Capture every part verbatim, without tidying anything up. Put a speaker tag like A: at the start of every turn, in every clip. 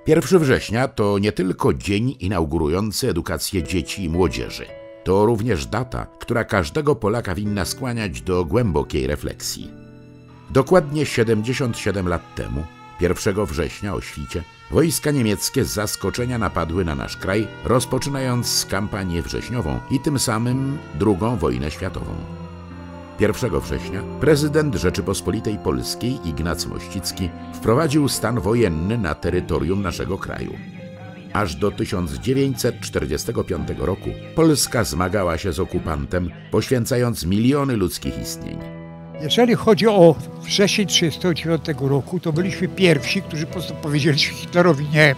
A: pierwszego września to nie tylko dzień inaugurujący edukację dzieci i młodzieży. To również data, która każdego Polaka winna skłaniać do głębokiej refleksji. Dokładnie siedemdziesiąt siedem lat temu, pierwszego września o świcie, wojska niemieckie z zaskoczenia napadły na nasz kraj, rozpoczynając kampanię wrześniową i tym samym drugą wojnę światową. pierwszego września prezydent Rzeczypospolitej Polskiej Ignacy Mościcki wprowadził stan wojenny na terytorium naszego kraju. Aż do tysiąc dziewięćset czterdziestego piątego roku Polska zmagała się z okupantem, poświęcając miliony ludzkich istnień.
B: Jeżeli chodzi o wrzesień tysiąc dziewięćset trzydziestego dziewiątego roku, to byliśmy pierwsi, którzy po prostu powiedzieliśmy Hitlerowi nie.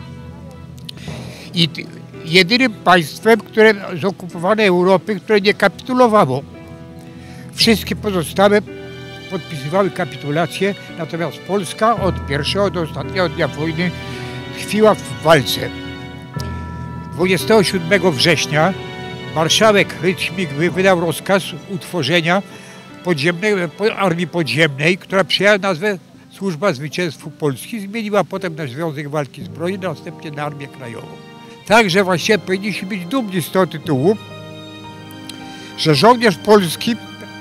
B: I jedynym państwem, które z okupowanej Europy, które nie kapitulowało. Wszystkie pozostałe podpisywały kapitulację, natomiast Polska od pierwszego do ostatniego dnia wojny tkwiła w walce. dwudziestego siódmego września marszałek Rydźmik wydał rozkaz utworzenia podziemnej, armii podziemnej, która przyjęła nazwę Służba Zwycięstwu Polski, zmieniła potem na Związek Walki Zbrojnej, następnie na Armię Krajową. Także właściwie powinniśmy być dumni z tego tytułu, że żołnierz polski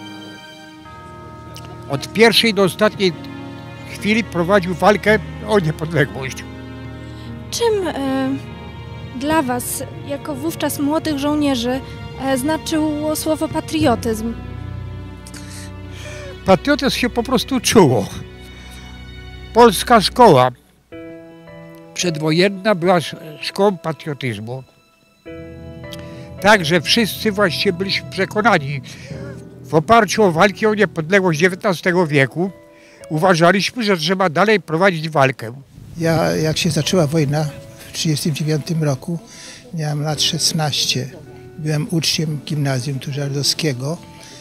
B: od pierwszej do ostatniej chwili prowadził walkę o niepodległość.
C: Czym e, dla Was, jako wówczas młodych żołnierzy, e, znaczyło słowo patriotyzm?
B: Patriotyzm się po prostu czuło. Polska szkoła przedwojenna była szkołą patriotyzmu. Także wszyscy właściwie byliśmy przekonani, w oparciu o walki o niepodległość dziewiętnastego wieku, uważaliśmy, że trzeba dalej prowadzić walkę.
D: Ja, jak się zaczęła wojna w tysiąc dziewięćset trzydziestym dziewiątym roku, miałem lat szesnaście. Byłem uczniem gimnazjum tużardowskiego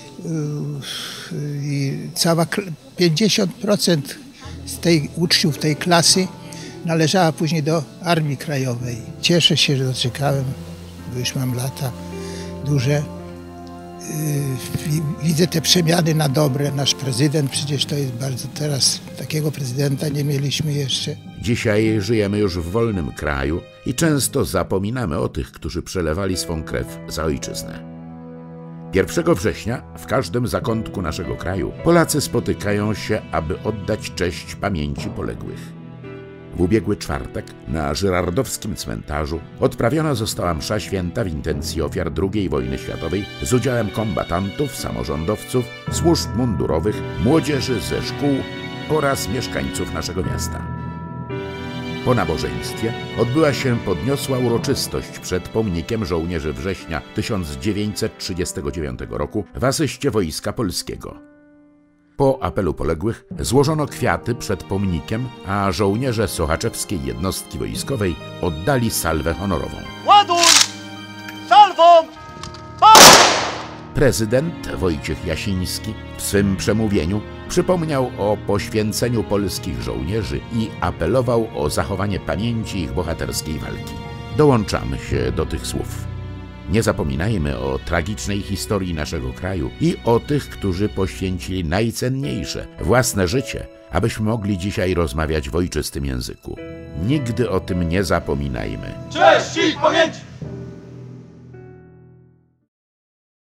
D: i cała pięćdziesiąt procent z tej uczniów tej klasy należała później do Armii Krajowej. Cieszę się, że doczekałem, bo już mam lata duże. Widzę te przemiany na dobre. Nasz prezydent przecież to jest bardzo, teraz takiego prezydenta nie mieliśmy jeszcze.
A: Dzisiaj żyjemy już w wolnym kraju i często zapominamy o tych, którzy przelewali swą krew za ojczyznę. pierwszego września w każdym zakątku naszego kraju Polacy spotykają się, aby oddać cześć pamięci poległych. W ubiegły czwartek na żyrardowskim cmentarzu odprawiona została msza święta w intencji ofiar drugiej wojny światowej z udziałem kombatantów, samorządowców, służb mundurowych, młodzieży ze szkół oraz mieszkańców naszego miasta. Po nabożeństwie odbyła się podniosła uroczystość przed pomnikiem żołnierzy września tysiąc dziewięćset trzydziestego dziewiątego roku w asyście Wojska Polskiego. Po apelu poległych złożono kwiaty przed pomnikiem, a żołnierze sochaczewskiej jednostki wojskowej oddali salwę honorową.
E: Ładuj! Salwą!
A: Prezydent Wojciech Jasiński w swym przemówieniu przypomniał o poświęceniu polskich żołnierzy i apelował o zachowanie pamięci ich bohaterskiej walki. Dołączamy się do tych słów. Nie zapominajmy o tragicznej historii naszego kraju i o tych, którzy poświęcili najcenniejsze, własne życie, abyśmy mogli dzisiaj rozmawiać w ojczystym języku. Nigdy o tym nie zapominajmy.
E: Cześć i pamięć!